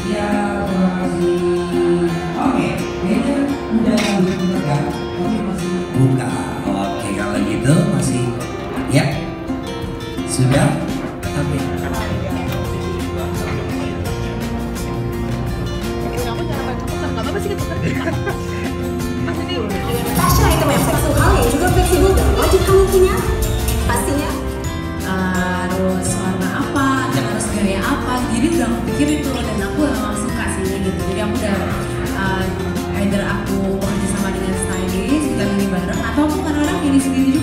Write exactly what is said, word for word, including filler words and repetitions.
Ya, terima kasih. Oke, kayaknya udah belum buka, tapi masih buka. Oke, kalau gitu masih ya sudah. Tapi Tasya item yang seksual yang juga fleksibel dan wajib kamu punya pastinya. Harus warna apa, dan harus gaya apa. Jadi udah aku pikirin tuh, dan aku memang suka sih gitu. Jadi aku udah uh, either aku kerja sama dengan stylist, kita milih bareng, atau aku kadang-kadang pilih sendiri juga.